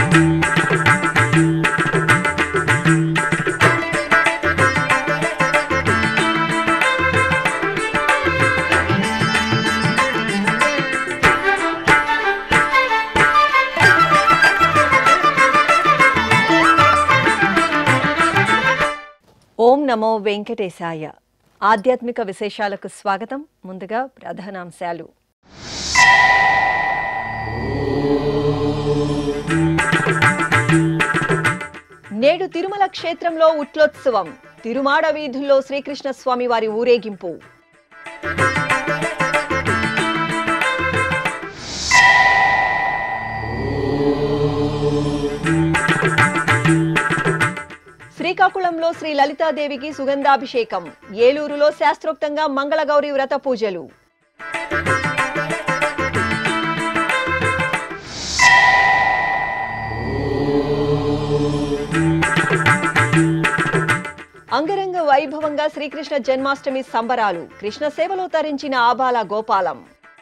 ఓం నమో వెంకటేశాయ. ఆధ్యాత్మిక విశేషాలకు స్వాగతం. ముందుగా ప్రధానాంశాలు. నేడు తిరుమల క్షేత్రంలో ఉట్లోత్సవం. తిరుమాడ వీధుల్లో శ్రీకృష్ణ స్వామి వారి ఊరేగింపు. శ్రీకాకుళంలో శ్రీ లలితాదేవికి సుగంధాభిషేకం. ఏలూరులో శాస్త్రోక్తంగా మంగళగౌరి వ్రత పూజలు. అంగరంగ వైభవంగా శ్రీకృష్ణ జన్మాష్టమి సంబరాలు. కృష్ణ సేవలో తరించిన ఆబాల గోపాలం.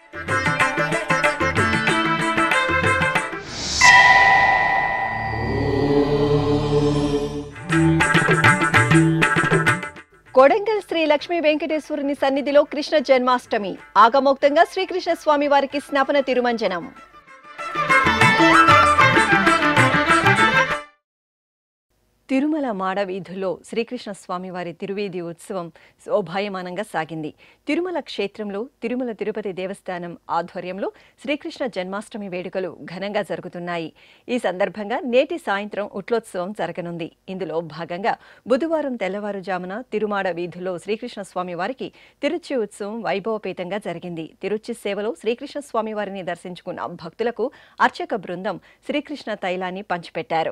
కొడంగల్ శ్రీ లక్ష్మీ వెంకటేశ్వరుని సన్నిధిలో కృష్ణ జన్మాష్టమి. ఆగమోక్తంగా శ్రీకృష్ణ స్వామి వారికి స్నాపన తిరుమంజనం. తిరుమల మాడ వీధుల్లో శ్రీకృష్ణ స్వామి వారి తిరువీధి ఉత్సవం శోభాయమానంగా సాగింది. తిరుమల క్షేత్రంలో తిరుమల తిరుపతి దేవస్థానం ఆధ్వర్యంలో శ్రీకృష్ణ జన్మాష్టమి వేడుకలు ఘనంగా జరుగుతున్నాయి. ఈ సందర్భంగా నేటి సాయంత్రం ఉట్లోత్సవం జరగనుంది. ఇందులో భాగంగా బుధవారం తెల్లవారుజామున తిరుమాడ వీధుల్లో శ్రీకృష్ణ స్వామి వారికి తిరుచి ఉత్సవం వైభవపేతంగా జరిగింది. తిరుచి సేవలో శ్రీకృష్ణ స్వామి వారిని దర్శించుకున్న భక్తులకు అర్చక బృందం శ్రీకృష్ణ తైలాన్ని పంచిపెట్టారు.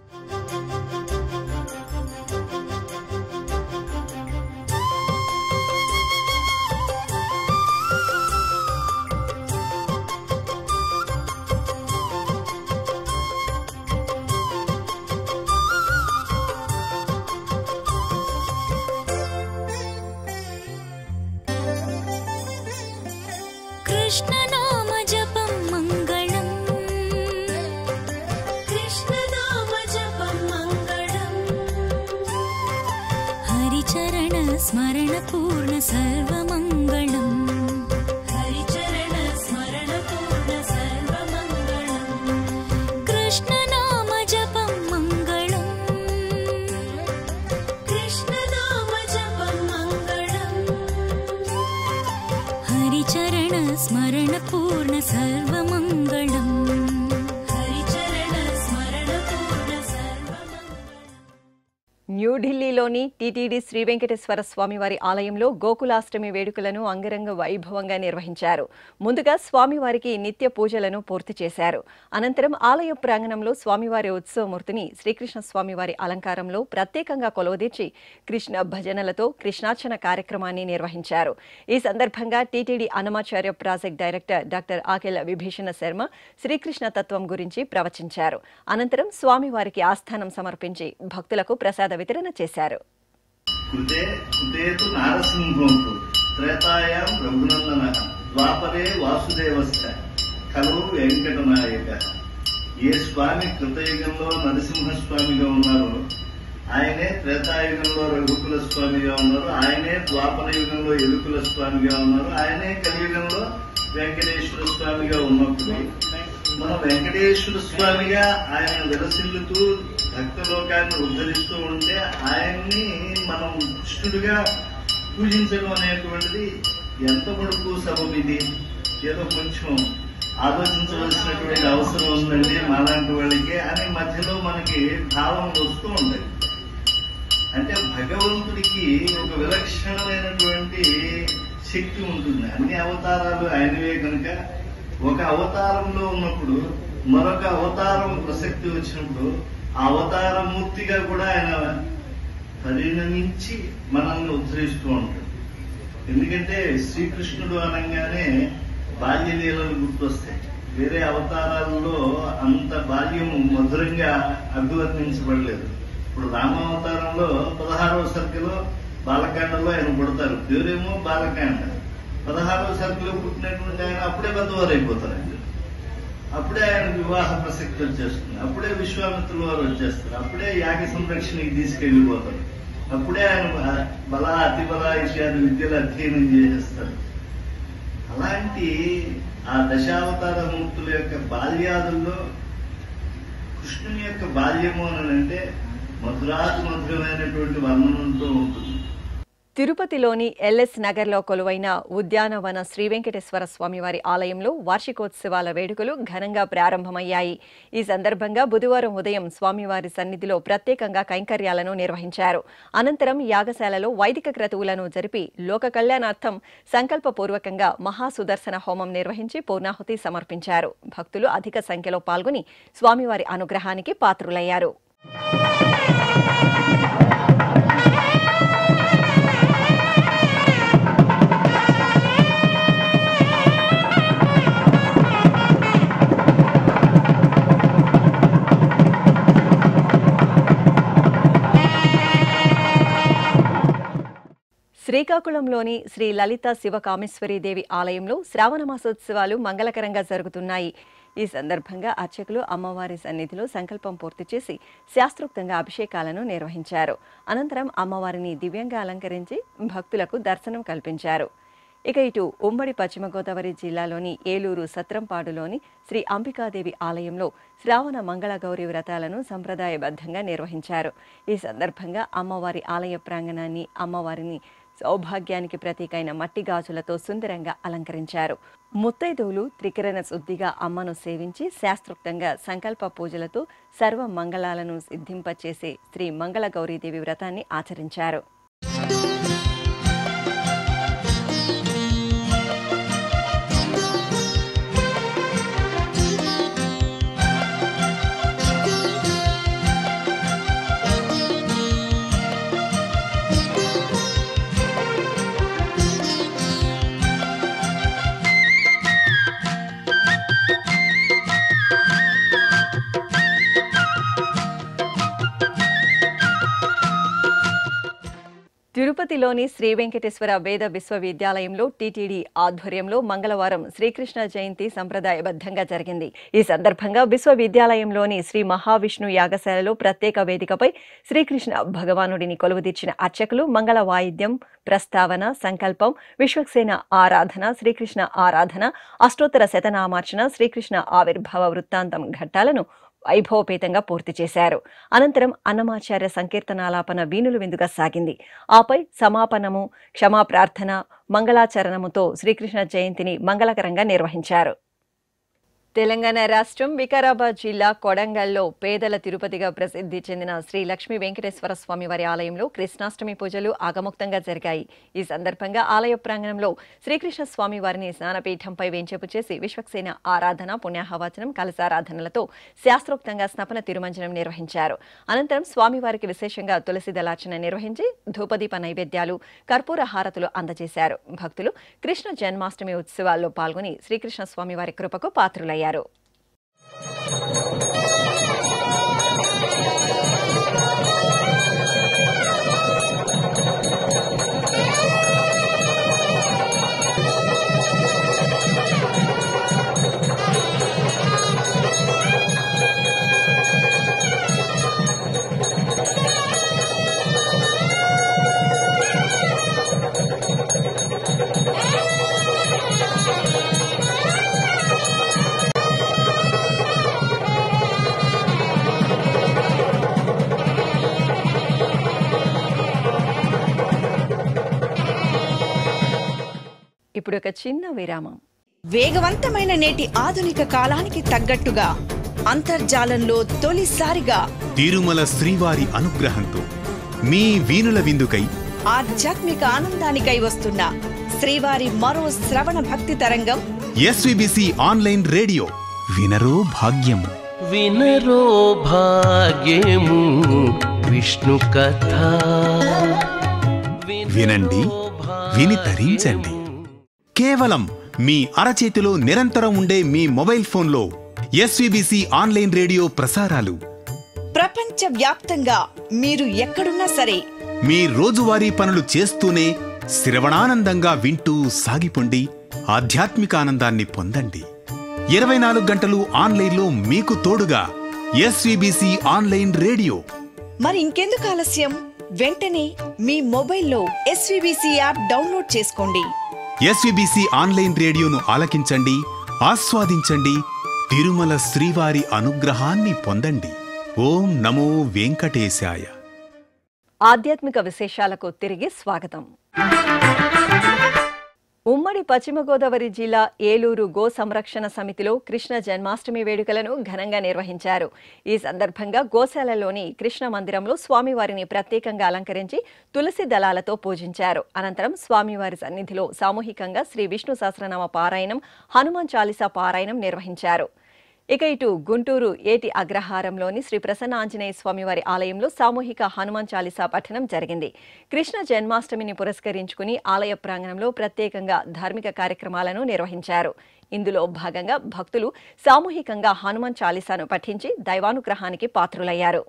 कृष्णनाम जपं मंगलम्, कृष्णनाम जपं मंगलम्, हरिचरण स्मरण पूर्ण सर्वमंगलम्, हरिचरण स्मरण पूर्ण सर्वमंगलम्, कृष्णनाम जपं मंगलम्, कृष्णनाम जपं मंगलम्, हरिचरण स्मरण पूर्ण सर्वमंगलम्, हरिचरण स्मरण पूर्ण सर्वमंगलम्. న్యూఢిల్లీలోని టీటీడీ శ్రీ వెంకటేశ్వర స్వామివారి ఆలయంలో గోకులాష్టమి వేడుకలను అంగరంగ వైభవంగా నిర్వహించారు. ముందుగా స్వామివారికి నిత్య పూజలను పూర్తి చేశారు. అనంతరం ఆలయ ప్రాంగణంలో స్వామివారి ఉత్సవమూర్తిని శ్రీకృష్ణ స్వామివారి అలంకారంలో ప్రత్యేకంగా కొలువుదీర్చి కృష్ణ భజనలతో కృష్ణార్చన కార్యక్రమాన్ని నిర్వహించారు. ఈ సందర్భంగా TTD Annamacharya project director doctor Akela Vibhishana Sharma Srikrishna తత్వం గురించి ప్రవచించారు. అనంతరం స్వామివారికి ఆస్థానం సమర్పించి భక్తులకు ప్రసాద వితరణ చేశారు. త్రేతాయాం రఘునందనః ద్వాపరే వాసుదేవశ్చ కలవు వెంకటనాయకః. ఏ స్వామి కృతయుగంలో నరసింహస్వామిగా ఉన్నారో ఆయనే త్రేతాయుగంలో రఘుకుల స్వామిగా ఉన్నారు, ఆయనే ద్వాపర యుగంలో ఎలుకుల స్వామిగా ఉన్నారు, ఆయనే కలియుగంలో వెంకటేశ్వర స్వామిగా ఉన్నప్పుడు మనం వెంకటేశ్వర స్వామిగా ఆయన విలసిల్లుతూ భక్తలోకాన్ని ఉద్ధరిస్తూ ఉంటే ఆయన్ని మనం కృష్ణుడిగా పూజించడం అనేటువంటిది ఎంత మటుకు సబబిది, ఏదో కొంచెం ఆలోచించవలసినటువంటి అవసరం ఉందండి మాలాంటి వాళ్ళకి అని మధ్యలో మనకి భావం వస్తూ ఉంటాయి. అంటే భగవంతుడికి ఒక విలక్షణమైనటువంటి శక్తి ఉంటుంది. అన్ని అవతారాలు ఆయనవే కనుక ఒక అవతారంలో ఉన్నప్పుడు మరొక అవతారం ప్రసక్తి వచ్చినప్పుడు ఆ అవతారమూర్తిగా కూడా ఆయన పరిణమించి మనల్ని ఉద్ధరిస్తూ ఉంటాడు. ఎందుకంటే శ్రీకృష్ణుడు అనగానే బాల్యలీలలు గుర్తొస్తాయి. వేరే అవతారాలలో అంత బాల్యం మధురంగా అభివర్ణించబడలేదు. ఇప్పుడు రామావతారంలో 16వ సర్గలో బాలకాండలో ఆయన పుడతారు, పేరేమో బాలకాండ. 16వ సర్గలో పుట్టినటువంటి ఆయన అప్పుడే పెద్దవారు అయిపోతారు. అప్పుడే ఆయన వివాహ ప్రసక్తి వచ్చేస్తుంది, అప్పుడే విశ్వామిత్రుల వారు వచ్చేస్తారు, అప్పుడే యాగ సంరక్షణకి తీసుకెళ్లిపోతారు, అప్పుడే ఆయన బల అతిబల ఇత్యాది విద్యలు అధ్యయనం చేసేస్తారు. అలాంటి ఆ దశావతార మూర్తుల యొక్క బాల్యాదుల్లో కృష్ణుని యొక్క బాల్యము అని అంటే మధురాతి మధురమైనటువంటి వర్ణనంతో ఉంటుంది. తిరుపతిలోని ఎల్ఎస్ నగర్లో కొలువైన ఉద్యానవన శ్రీ వెంకటేశ్వర స్వామివారి ఆలయంలో వార్షికోత్సవాల వేడుకలు ఘనంగా ప్రారంభమయ్యాయి. ఈ సందర్భంగా బుధవారం ఉదయం స్వామివారి సన్నిధిలో ప్రత్యేకంగా కైంకర్యాలను నిర్వహించారు. అనంతరం యాగశాలలో వైదిక క్రతువులను జరిపి లోక కళ్యాణార్థం సంకల్పపూర్వకంగా మహాసుదర్శన హోమం నిర్వహించి పూర్ణాహుతి సమర్పించారు. భక్తులు అధిక సంఖ్యలో పాల్గొని స్వామివారి అనుగ్రహానికి పాత్రులయ్యారు. శ్రీకాకుళంలోని శ్రీ లలిత శివకామేశ్వరీదేవి ఆలయంలో శ్రావణ మాసోత్సవాలు మంగళకరంగా జరుగుతున్నాయి. ఈ సందర్భంగా అర్చకులు అమ్మవారి సన్నిధిలో సంకల్పం పూర్తి చేసి శాస్త్రోక్తంగా అభిషేకాలను నిర్వహించారు. అనంతరం అమ్మవారిని దివ్యంగా అలంకరించి భక్తులకు దర్శనం కల్పించారు. ఇక ఇటు ఉమ్మడి పశ్చిమ గోదావరి జిల్లాలోని ఏలూరు సత్రంపాడులోని శ్రీ అంబికాదేవి ఆలయంలో శ్రావణ మంగళ గౌరీ వ్రతాలను సంప్రదాయబద్ధంగా నిర్వహించారు. ఈ సందర్భంగా అమ్మవారి ఆలయ ప్రాంగణాన్ని అమ్మవారిని సౌభాగ్యానికి ప్రతీకైన మట్టి గాజులతో సుందరంగా అలంకరించారు. ముత్తైదువులు త్రికిరణ శుద్ధిగా అమ్మను సేవించి శాస్త్రోక్తంగా సంకల్ప పూజలతో సర్వ మంగళాలను సిద్ధింపచేసే శ్రీ మంగళ గౌరీదేవి వ్రతాన్ని ఆచరించారు. తిరుపతిలోని శ్రీ వెంకటేశ్వర వేద విశ్వవిద్యాలయంలో టీటీడీ ఆధ్వర్యంలో మంగళవారం శ్రీకృష్ణ జయంతి సంప్రదాయబద్ధంగా జరిగింది. ఈ సందర్భంగా విశ్వవిద్యాలయంలోని శ్రీ మహావిష్ణు యాగశాలలో ప్రత్యేక వేదికపై శ్రీకృష్ణ భగవానుడిని కొలువుదీర్చిన అర్చకులు మంగళ వాయిద్యం, ప్రస్తావన, సంకల్పం, విశ్వక్సేన ఆరాధన, శ్రీకృష్ణ ఆరాధన, అష్టోత్తర శతనామార్చన, శ్రీకృష్ణ ఆవిర్భావ వృత్తాంతం ఘట్టాలను వైభవపేతంగా పూర్తి చేశారు. అనంతరం అన్నమాచార్య సంకీర్తనాలాపన వీణులు విందుగా సాగింది. ఆపై సమాపనము, క్షమాప్రార్థన, మంగళాచరణముతో శ్రీకృష్ణ జయంతిని మంగళకరంగా నిర్వహించారు. తెలంగాణ రాష్ట్రం వికారాబాద్ జిల్లా కొడంగల్లో పేదల తిరుపతిగా ప్రసిద్ధి చెందిన శ్రీ లక్ష్మీ వెంకటేశ్వర స్వామి వారి ఆలయంలో కృష్ణాష్టమి పూజలు ఆగమోక్తంగా జరిగాయి. ఈ సందర్భంగా ఆలయ ప్రాంగణంలో శ్రీకృష్ణ స్వామి వారిని స్నానపీఠంపై వేంచేపు చేసి విశ్వక్సేన ఆరాధన, పుణ్యాహవాచనం, కలశారాధనలతో శాస్త్రోక్తంగా స్నపన తిరుమంజనం నిర్వహించారు. అనంతరం స్వామివారికి విశేషంగా తులసి దళార్చన నిర్వహించి ధూపదీప నైవేద్యాలు, కర్పూర హారతులు అందజేశారు. భక్తులు కృష్ణ జన్మాష్టమి ఉత్సవాల్లో పాల్గొని శ్రీకృష్ణ స్వామి వారి కృపకు పాత్రులయ్యారు. ఇప్పుడు ఒక చిన్న విరామం. వేగవంతమైన నేటి ఆధునిక కాలానికి తగ్గట్టుగా అంతర్జాలంలో తొలిసారిగా తిరుమల శ్రీవారి అనుగ్రహంతో మీ వీణుల విందుకై ఆధ్యాత్మిక ఆనందానికై వస్తున్న శ్రీవారి మరో శ్రవణ భక్తి తరంగం ఎస్విబిసి ఆన్లైన్ రేడియో. వినరో భాగ్యము, వినరో భాగ్యము విష్ణు కథ. వినండి, విని తరించండి. కేవలం మీ అరచేతిలో నిరంతరం ఉండే మీ మొబైల్ ఫోన్లో ఎస్విబిసి ఆన్లైన్ రేడియో ప్రసారాలు ప్రపంచ వ్యాప్తంగా మీరు ఎక్కడున్నా సరే మీ రోజువారీ పనులు చేస్తూనే శ్రవణానందంగా వింటూ సాగిపోండి, ఆధ్యాత్మిక ఆనందాన్ని పొందండి. 24 గంటలు ఆన్లైన్లో మీకు తోడుగా ఎస్వీబీసీ ఆన్లైన్ రేడియో. మరి ఇంకెందుకు ఆలస్యం? వెంటనే మీ మొబైల్లో ఎస్వీబీసీ యాప్ డౌన్లోడ్ చేసుకోండి. ఎస్వీబీసీ ఆన్లైన్ రేడియోను ఆలకించండి, ఆస్వాదించండి, తిరుమల శ్రీవారి అనుగ్రహాన్ని పొందండి. ఓం నమో వెంకటేశాయ. ఆధ్యాత్మిక విశేషాలకు తిరిగి స్వాగతం. ఉమ్మడి పశ్చిమ గోదావరి జిల్లా ఏలూరు గో సంరక్షణ సమితిలో కృష్ణ జన్మాష్టమి వేడుకలను ఘనంగా నిర్వహించారు. ఈ సందర్భంగా గోశాలలోని కృష్ణ మందిరంలో స్వామివారిని ప్రత్యేకంగా అలంకరించి తులసి దళాలతో పూజించారు. అనంతరం స్వామివారి సన్నిధిలో సామూహికంగా శ్రీ విష్ణు సహస్రనామ పారాయణం, హనుమాన్ చాలీసా పారాయణం నిర్వహించారు. ఇక ఇటు గుంటూరు ఏటి అగ్రహారంలోని శ్రీ ప్రసన్న ఆంజనేయ స్వామివారి ఆలయంలో సామూహిక హనుమాన్ చాలీసా పఠనం జరిగింది. కృష్ణ జన్మాష్టమిని పురస్కరించుకుని ఆలయ ప్రాంగణంలో ప్రత్యేకంగా ధార్మిక కార్యక్రమాలను నిర్వహించారు. ఇందులో భాగంగా భక్తులు సామూహికంగా హనుమాన్ చాలీసాను పఠించి దైవానుగ్రహానికి పాత్రులయ్యారు.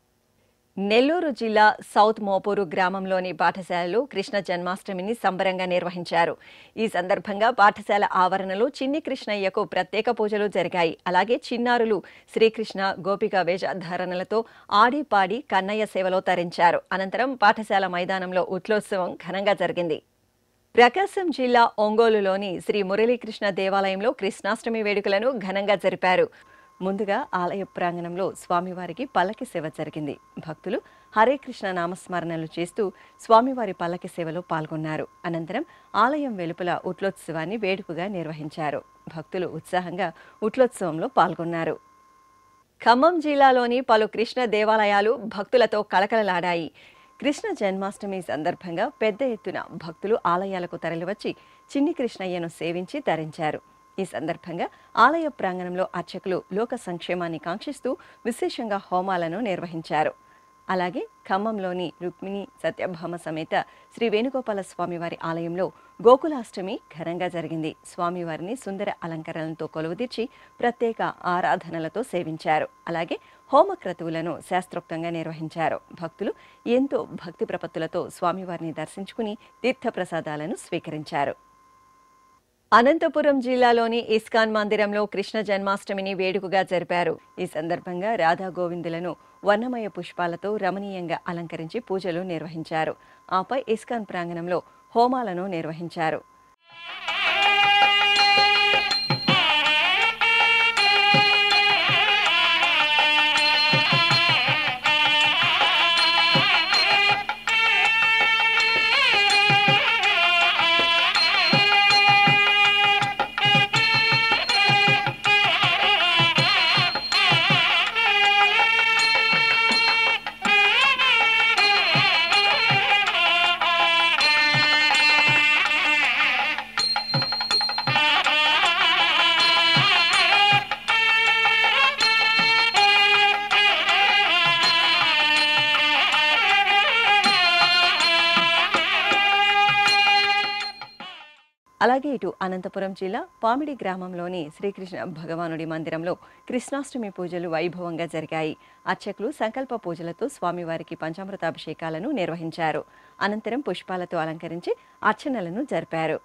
నెల్లూరు జిల్లా సౌత్ మోపూరు గ్రామంలోని పాఠశాలలో కృష్ణ జన్మాష్టమిని సంబరంగా నిర్వహించారు. ఈ సందర్భంగా పాఠశాల ఆవరణలో చిన్ని కృష్ణయ్యకు ప్రత్యేక పూజలు జరిగాయి. అలాగే చిన్నారులు శ్రీకృష్ణ గోపిక వేషధారణలతో ఆడి పాడి కన్నయ్య సేవలో తరించారు. అనంతరం పాఠశాల మైదానంలో ఉత్సవం ఘనంగా జరిగింది. ప్రకాశం జిల్లా ఒంగోలులోని శ్రీ మురళీకృష్ణ దేవాలయంలో కృష్ణాష్టమి వేడుకలను ఘనంగా జరిపారు. ముందుగా ఆలయ ప్రాంగణంలో స్వామివారికి పల్లకి సేవ జరిగింది. భక్తులు హరే కృష్ణ నామస్మరణలు చేస్తూ స్వామివారి పల్లకి సేవలో పాల్గొన్నారు. అనంతరం ఆలయం వెలుపల ఉట్లోత్సవాన్ని వేడుకగా నిర్వహించారు. భక్తులు ఉత్సాహంగా ఉట్లోత్సవంలో పాల్గొన్నారు. ఖమ్మం జిల్లాలోని పలు కృష్ణ దేవాలయాలు భక్తులతో కళకళలాడాయి. కృష్ణ జన్మాష్టమి సందర్భంగా పెద్ద ఎత్తున భక్తులు ఆలయాలకు తరలివచ్చి చిన్ని కృష్ణయ్యను సేవించి తరించారు. ఈ సందర్భంగా ఆలయ ప్రాంగణంలో అర్చకులు లోక సంక్షేమాన్ని కాంక్షిస్తూ విశేషంగా హోమాలను నిర్వహించారు. అలాగే ఖమ్మంలోని రుక్మిణి సత్యభామ సమేత శ్రీ వేణుగోపాల స్వామివారి ఆలయంలో గోకులాష్టమి ఘనంగా జరిగింది. స్వామివారిని సుందర అలంకరణలతో కొలువుదీర్చి ప్రత్యేక ఆరాధనలతో సేవించారు. అలాగే హోమక్రతువులను శాస్త్రోక్తంగా నిర్వహించారు. భక్తులు ఎంతో భక్తి ప్రపత్తులతో స్వామివారిని దర్శించుకుని తీర్థప్రసాదాలను స్వీకరించారు. అనంతపురం జిల్లాలోని ఇస్కాన్ మందిరంలో కృష్ణ జన్మాష్టమిని వేడుకగా జరిపారు. ఈ సందర్భంగా రాధా గోవిందులను వర్ణమయ పుష్పాలతో రమణీయంగా అలంకరించి పూజలు నిర్వహించారు. ఆపై ఇస్కాన్ ప్రాంగణంలో హోమాలను నిర్వహించారు. అలాగే ఇటు అనంతపురం జిల్లా పామిడి గ్రామంలోని శ్రీకృష్ణ భగవానుడి మందిరంలో కృష్ణాష్టమి పూజలు వైభవంగా జరిగాయి. అర్చకులు సంకల్ప పూజలతో స్వామివారికి పంచామృతాభిషేకాలను నిర్వహించారు. అనంతరం పుష్పాలతో అలంకరించి అర్చనలను జరిపారు.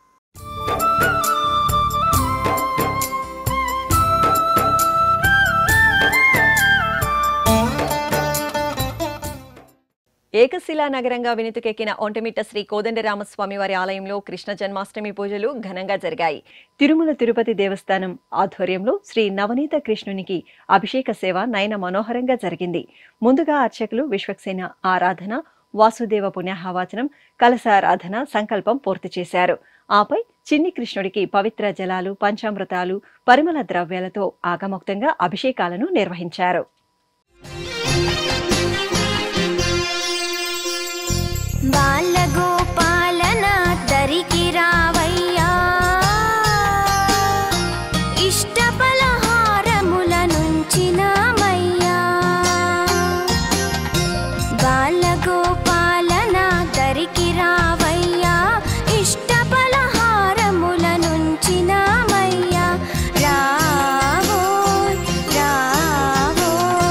ఏకశిలా నగరంగా వినుతుకెక్కిన ఒంటమిట్ట శ్రీ కోదండరామస్వామి వారి ఆలయంలో కృష్ణ జన్మాష్టమి పూజలు ఘనంగా జరిగాయి. తిరుమల తిరుపతి దేవస్థానం ఆధ్వర్యంలో శ్రీ నవనీత కృష్ణునికి అభిషేక సేవ నయన మనోహరంగా జరిగింది. ముందుగా అర్చకులు విశ్వక్సేన ఆరాధన, వాసుదేవ పుణ్యాహవాచనం, కలశారాధన, సంకల్పం పూర్తి చేశారు. ఆపై చిన్ని కృష్ణుడికి పవిత్ర జలాలు, పంచామృతాలు, పరిమళ ద్రవ్యాలతో ఆగమోక్తంగా అభిషేకాలను నిర్వహించారు. బాలగోపాలన దరికి రావయ్యా, ఇష్ట పలహారముల నుంచినామయ్యా. బాలగోపాలన దరికి రావయ్యా, ఇష్ట పలహారముల నుంచినామయ్యా. రావోయ్ రావోయ్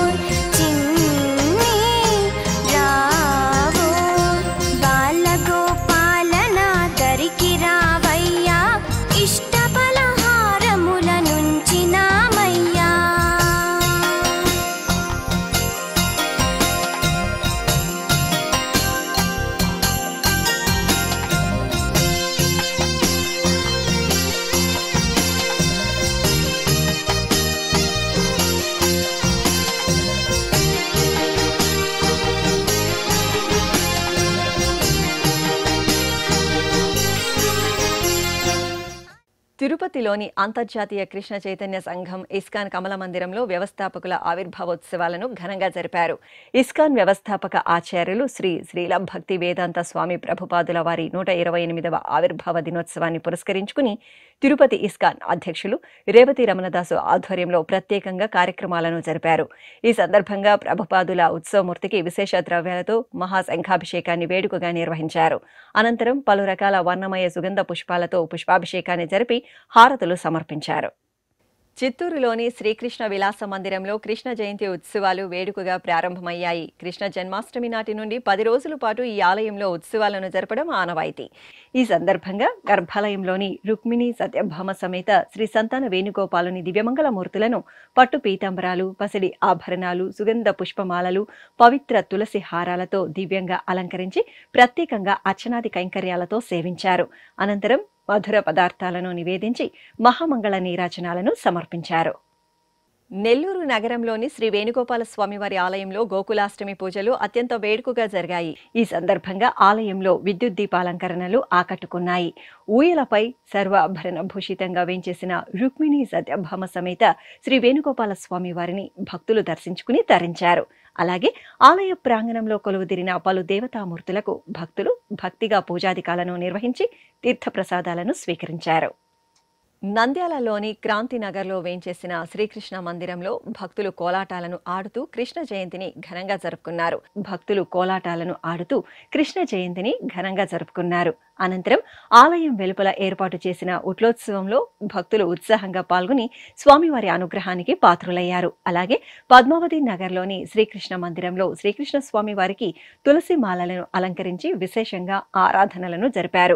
తిరుపతిలోని అంతర్జాతీయ కృష్ణ చైతన్య సంఘం ఇస్కాన్ కమల మందిరంలో వ్యవస్థాపకుల ఆవిర్భావోత్సవాలను ఘనంగా జరిపారు. ఇస్కాన్ వ్యవస్థాపక ఆచార్యులు శ్రీ శ్రీల భక్తి వేదాంత స్వామి ప్రభుపాదుల వారి 128వ ఆవిర్భావ దినోత్సవాన్ని పురస్కరించుకుని తిరుపతి ఇస్కాన్ అధ్యక్షులు రేవతి రమణదాసు ఆధ్వర్యంలో ప్రత్యేకంగా కార్యక్రమాలను జరిపారు. ఈ సందర్భంగా ప్రభుపాదుల ఉత్సవమూర్తికి విశేష ద్రవ్యాలతో మహాశంఖాభిషేకాన్ని వేడుకగా నిర్వహించారు. అనంతరం పలు రకాల వర్ణమయ సుగంధ పుష్పాలతో పుష్పాభిషేకాన్ని జరిపి హారతులు సమర్పించారు. చిత్తూరులోని శ్రీకృష్ణ విలాస మందిరంలో కృష్ణ జయంతి ఉత్సవాలు వేడుకగా ప్రారంభమయ్యాయి. కృష్ణ జన్మాష్టమి నాటి నుండి 10 రోజుల పాటు ఈ ఆలయంలో ఉత్సవాలను జరపడం ఆనవాయితీ. ఈ సందర్భంగా గర్భాలయంలోని రుక్మిణి సత్యభామ సమేత శ్రీ సంతాన వేణుగోపాలుని దివ్యమంగళ మూర్తులను పట్టు పీతాంబరాలు, పసిడి ఆభరణాలు, సుగంధ పుష్పమాలలు, పవిత్ర తులసి హారాలతో దివ్యంగా అలంకరించి ప్రత్యేకంగా అర్చనాది కైంకర్యాలతో సేవించారు. అనంతరం మధుర పదార్థాలను నివేదించి మహామంగళ నీరాజనాలను సమర్పించారు. నెల్లూరు నగరంలోని శ్రీ వేణుగోపాల స్వామివారి ఆలయంలో గోకులాష్టమి పూజలు అత్యంత వేడుకగా జరిగాయి. ఈ సందర్భంగా ఆలయంలో విద్యుత్ దీపాలంకరణలు ఆకట్టుకున్నాయి. ఊయలపై సర్వాభరణ భూషితంగా వేంచేసిన రుక్మిణి సత్యభామ సమేత శ్రీ వేణుగోపాల స్వామి వారిని భక్తులు దర్శించుకుని తరించారు. అలాగే ఆలయ ప్రాంగణంలో కొలువుదీరిన పలు దేవతామూర్తులకు భక్తులు భక్తిగా పూజాధికాలను నిర్వహించి తీర్థప్రసాదాలను స్వీకరించారు. నంద్యాలలోని క్రాంతినగర్లో వేంచేసిన శ్రీకృష్ణ మందిరంలో భక్తులు కోలాటాలను ఆడుతూ కృష్ణ జయంతిని ఘనంగా జరుపుకున్నారు. అనంతరం ఆలయం వెలుపల ఏర్పాటు చేసిన ఉట్లోత్సవంలో భక్తులు ఉత్సాహంగా పాల్గొని స్వామివారి అనుగ్రహానికి పాత్రులయ్యారు. అలాగే పద్మావతి నగర్లోని శ్రీకృష్ణ మందిరంలో శ్రీకృష్ణ స్వామి వారికి తులసి మాలలను అలంకరించి విశేషంగా ఆరాధనలను జరిపారు.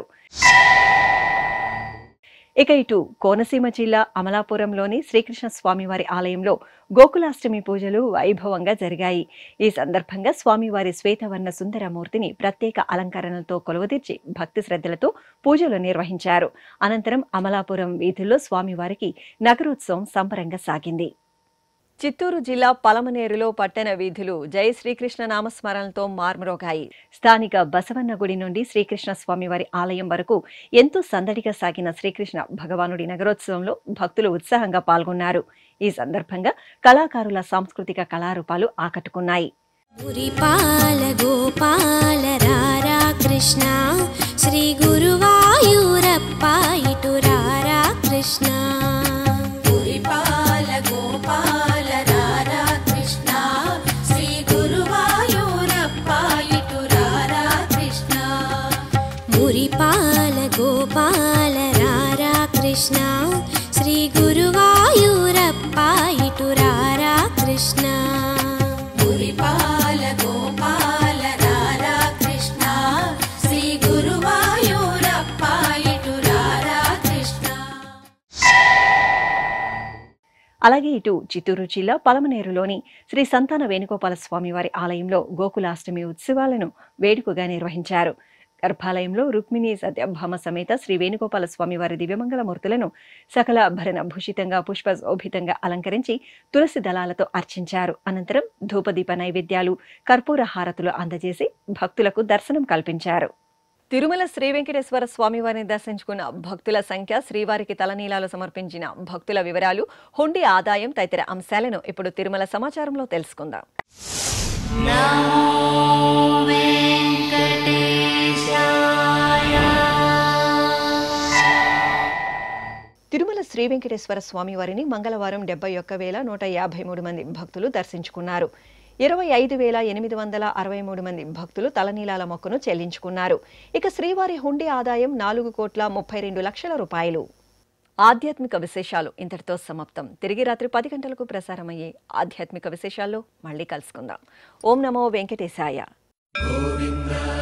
ఇక ఇటు కోనసీమ జిల్లా అమలాపురంలోని శ్రీకృష్ణ స్వామివారి ఆలయంలో గోకులాష్టమి పూజలు వైభవంగా జరిగాయి. ఈ సందర్భంగా స్వామివారి శ్వేతవర్ణ సుందరమూర్తిని ప్రత్యేక అలంకరణలతో కొలువుదీర్చి భక్తి శ్రద్ధలతో పూజలు నిర్వహించారు. అనంతరం అమలాపురం వీధుల్లో స్వామివారికి నగరోత్సవం సంబరంగా సాగింది. చిత్తూరు జిల్లా పలమనేరులో పట్టణ వీధులు జై శ్రీకృష్ణ నామస్మరణలతో మార్మరోగాయి. స్థానిక బసవన్న గుడి నుండి శ్రీకృష్ణ స్వామివారి ఆలయం వరకు ఎంతో సందడిగా సాగిన శ్రీకృష్ణ భగవానుడి నగరోత్సవంలో భక్తులు ఉత్సాహంగా పాల్గొన్నారు. ఈ సందర్భంగా కళాకారుల సాంస్కృతిక కళారూపాలు ఆకట్టుకున్నాయి. పురిపాల గోపాల రారా కృష్ణ శ్రీ గురువాయూరప్ప ఇటు రారా కృష్ణ. పురిపాల గోపాల రారా కృష్ణ శ్రీ గురువాయూరప్ప ఇటు రారా కృష్ణ. మురిపాల గోపాల రారా కృష్ణ శ్రీ గురువాయూరప్ప ఇటు రారా కృష్ణ. మురిపాల గోపాల రారా కృష్ణ శ్రీ గురువాయూరప్ప ఇటు రారా కృష్ణ. అలాగే ఇటు చిత్తూరు జిల్లా పలమనేరులోని శ్రీ సంతాన వేణుగోపాల స్వామివారి ఆలయంలో గోకులాష్టమి ఉత్సవాలను వేడుకగా నిర్వహించారు. గర్భాలయంలో రుక్మిణి సత్యభామ సమేత శ్రీ వేణుగోపాల స్వామివారి దివ్యమంగళ మూర్తులను సకల భరణ భూషితంగా పుష్పశోభితంగా అలంకరించి తులసి దళాలతో అర్చించారు. అనంతరం ధూపదీప నైవేద్యాలు, కర్పూర హారతులు అందజేసి భక్తులకు దర్శనం కల్పించారు. తిరుమల శ్రీ వెంకటేశ్వర స్వామివారిని దర్శించుకున్న భక్తుల సంఖ్య, శ్రీవారికి తలనీలాలు సమర్పించిన భక్తుల వివరాలు, హుండీ ఆదాయం తదితర అంశాలను ఇప్పుడు తిరుమల సమాచారంలో తెలుసుకుందాం. తిరుమల శ్రీ వెంకటేశ్వర స్వామివారిని మంగళవారం 71,153 మంది భక్తులు దర్శించుకున్నారు. 25,863 మంది భక్తులు తలనీలాల మొక్కును చెల్లించుకున్నారు. ఇక శ్రీవారి హుండీ ఆదాయం 4,32,00,000 రూపాయలు. ఆధ్యాత్మిక విశేషాలు ఇంతటితో సమాప్తం. తిరిగి రాత్రి 10 గంటలకు ప్రసారమయ్యే ఆధ్యాత్మిక విశేషాల్లో మళ్ళీ కలుసుకుందాం. ఓం నమో వెంకటేశాయ.